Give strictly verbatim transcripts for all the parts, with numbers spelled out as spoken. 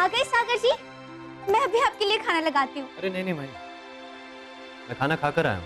आ गए सागर जी, मैं अभी आपके लिए खाना लगाती हूँ। अरे नहीं नहीं भाई, मैं खाना खाकर आया हूँ।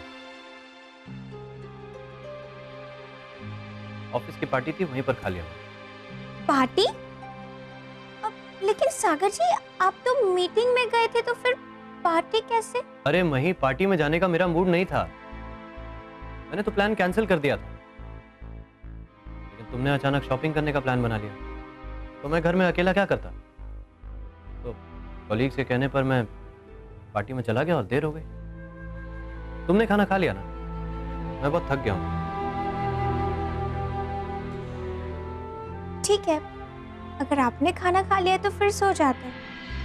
ऑफिस की पार्टी थी, वहीं पर खा लिया। पार्टी? अब, लेकिन सागर जी आप तो मीटिंग में गए थे, तो फिर पार्टी कैसे? अरे मही, पार्टी में जाने का मेरा मूड नहीं था। मैंने तो प्लान कैंसिल कर दिया था, लेकिन तुमने अचानक शॉपिंग करने का प्लान बना लिया, तो मैं घर में अकेला क्या करता। तो कॉलीग के कहने पर मैं पार्टी में चला गया और देर हो गई। तुमने खाना खा लिया ना? मैं बहुत थक गया हूँ। ठीक है, अगर आपने खाना खा लिया तो फिर सो जाते हैं।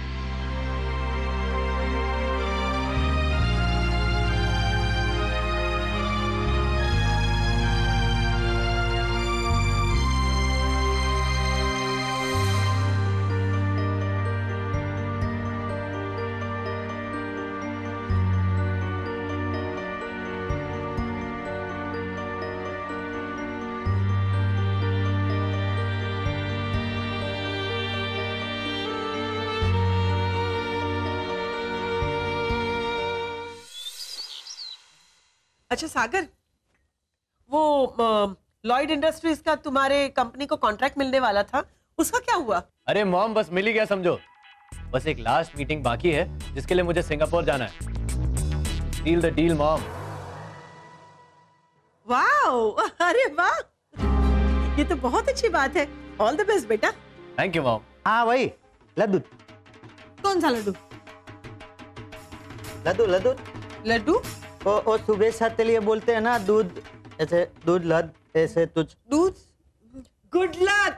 अच्छा सागर, वो लॉयड इंडस्ट्रीज का तुम्हारे कंपनी को कॉन्ट्रैक्ट मिलने वाला था, उसका क्या हुआ? अरे मॉम, बस मिल ही गया समझो। बस एक लास्ट मीटिंग बाकी है, जिसके लिए मुझे सिंगापुर जाना है। Deal the deal mom. वाह, अरे वाह, ये तो बहुत अच्छी बात है। ऑल द बेस्ट बेटा। Thank you mom. हाँ वही लड्डू। कौन सा लड्डू? लड्डू लड्डू लड्डू? वो वो सुबह साथ के लिए बोलते हैं ना, दूध ऐसे, दूध लद ऐसे तुझ दूध। Good luck.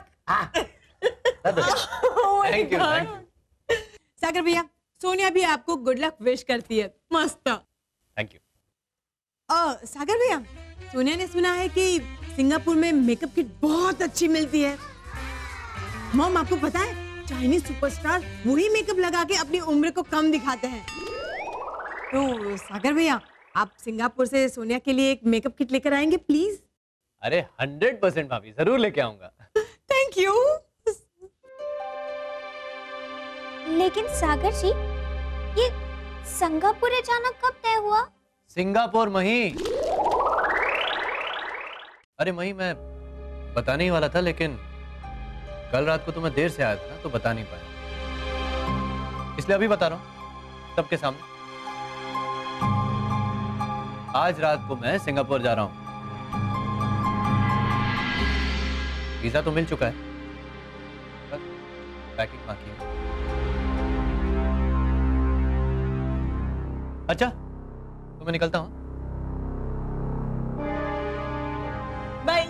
Thank you thank you. Sagar भैया, सोनिया भी आपको गुड लक विश करती है। मस्त। Thank you. सागर भैया, सोनिया ने सुना है कि सिंगापुर में मेकअप किट बहुत अच्छी मिलती है। मॉम, आपको पता है चाइनीज सुपरस्टार वही मेकअप लगा के अपनी उम्र को कम दिखाते हैं। तो सागर भैया, आप सिंगापुर से सोनिया के लिए एक मेकअप किट लेकर आएंगे प्लीज? अरे हंड्रेड परसेंट भाभी, जरूर लेके आऊंगा। Thank you. लेकिन सागर जी, ये सिंगापुर जाना कब तय हुआ? सिंगापुर मही। अरे मही, मैं बताने ही वाला था, लेकिन कल रात को तो मैं देर से आया था ना, तो बता नहीं पाया, इसलिए अभी बता रहा हूँ सबके सामने। आज रात को मैं सिंगापुर जा रहा हूं। वीजा तो मिल चुका है, बस पैकिंग बाकी है। अच्छा, तो मैं निकलता हूं। बाय।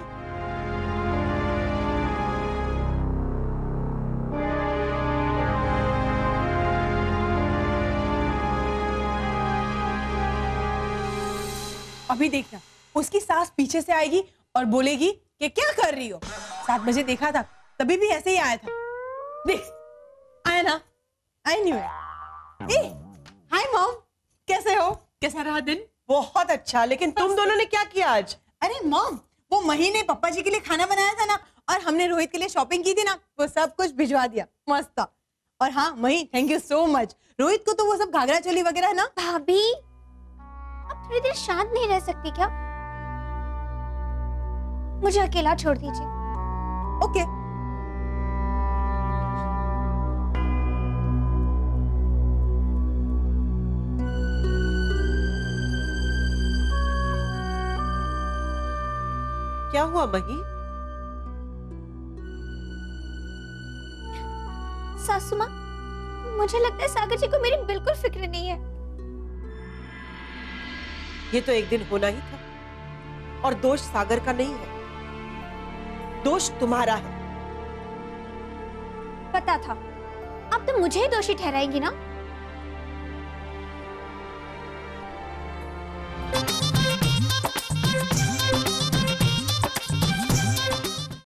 अभी देखना, उसकी सास पीछे से आएगी और बोलेगी कि क्या कर रही हो। सात बजे देखा था, तभी भी ऐसे ही आया था। देख, आया ना, I knew A. Hi mom, कैसे हो? कैसा रहा दिन? बहुत अच्छा, लेकिन तुम दोनों ने क्या किया आज? अरे मॉम, वो मही ने पप्पा जी के लिए खाना बनाया था ना, और हमने रोहित के लिए शॉपिंग की थी ना, वो सब कुछ भिजवा दिया। मस्त था। और हाँ Mahi, thank you so much. Rohit को तो वो सब घाघरा चोली वगैरह है ना। भाभी, आप थोड़ी देर शांत नहीं रह सकती क्या? मुझे अकेला छोड़ दीजिए। ओके। क्या हुआ मही? सासू माँ, मुझे लगता है सागर जी को मेरी बिल्कुल फिक्र नहीं है। ये तो एक दिन होना ही था, और दोष सागर का नहीं है, दोष तुम्हारा है। पता था, अब तो मुझे ही दोषी ठहराएंगी ना?